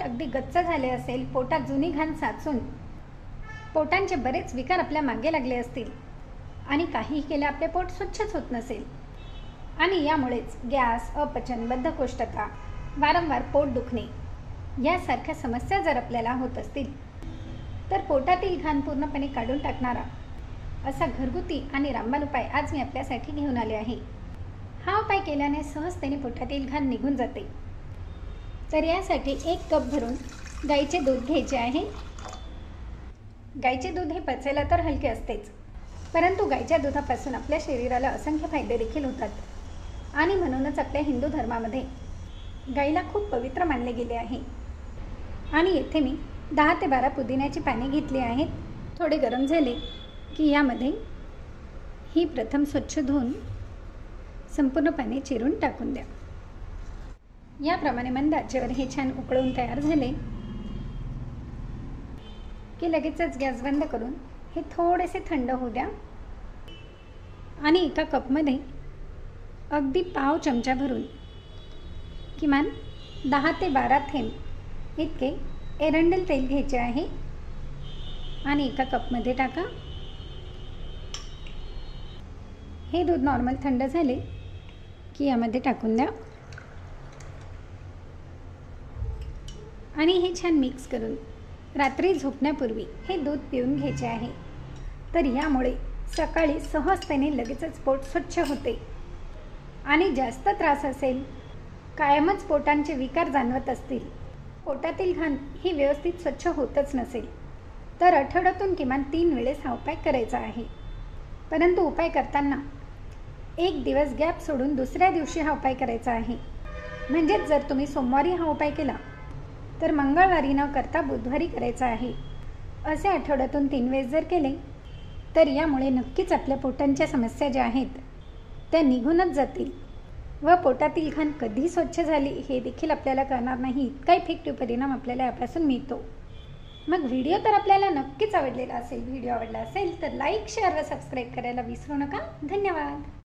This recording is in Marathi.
अगदी गच्च झाले असेल, पोटात जुनी घाण साचून पोटांचे बरेच विकार आपल्या मागे लागले असतील आणि काहीही केले आपले पोट स्वच्छच होत नसेल आणि यामुळेच गॅस, अपचन, बद्धकोष्ठता, वारंवार पोट दुखणे यासारख्या समस्या जर आपल्याला होत असतील तर पोटातील घाण पूर्णपणे काढून टाकणारा असा घरगुती आणि रामबाण उपाय आज मी आपल्यासाठी घेऊन आले आहे। हा उपाय केल्याने सहजतेने पोटातील घाण निघून जाते। तर यासाठी 1 कप भरून गाईचे दूध घ्यायचे आहे। गाईचे दूध हे पचायला तर हलके असतेच, परंतु गाईच्या दुधापासून आपल्या शरीराला असंख्य फायदे देखील होतात आणि म्हणूनच आपल्या हिंदू धर्मामध्ये गाईला खूप पवित्र मानले गेले आहे। आणि येथे मी 10 ते 12 पुदिन्याची पाने घेतली आहेत। थोडे गरम झाले की यामध्ये ही प्रथम स्वच्छ धुवून संपूर्ण पाने चिरून टाकून द्या। याप्रमाणे मंद आचेवर हे छान उकळून तयार झाले की लगेचच गॅस बंद करून हे थोडेसे थंड होऊ द्या आणि एका कपमध्ये अगदी पाव चमचा भरून किमान 10 ते 12 थेंब इतके एरंडेल तेल घ्यायचे आहे आणि एका कपमध्ये टाका। हे दूध नॉर्मल थंड झाले की यामध्ये टाकून द्या आणि हे छान मिक्स करून रात्री झोपण्यापूर्वी हे दूध पिऊन घ्यायचे आहे। तर यामुळे सकाळी सहजतेने लगेचच पोट स्वच्छ होते आणि जास्त त्रास असेल, कायमच पोटांचे विकार जाणवत असतील, पोटातील घाण ही व्यवस्थित स्वच्छ होतच नसेल तर आठवड्यातून किमान 3 वेळेस हा उपाय करायचा आहे। परंतु उपाय करताना 1 दिवस गॅप सोडून दुसऱ्या दिवशी हा उपाय करायचा आहे। म्हणजेच जर तुम्ही सोमवारी हा उपाय केला तर मंगळवारी न करता बुधवारी करायचा आहे। असे आठवड्यातून 3 वेळेस जर केले तर यामुळे नक्कीच आपल्या पोटांच्या समस्या ज्या आहेत त्या निघूनच जातील व पोटातील घाण कधी स्वच्छ झाली हे देखील आपल्याला कळणार नाही, इतका इफेक्टिव्ह परिणाम आपल्याला यापासून मिळतो। मग व्हिडिओ तर आपल्याला नक्कीच आवडलेला असेल। व्हिडिओ आवडला असेल तर लाईक, शेअर व सबस्क्राईब करायला विसरू नका। धन्यवाद।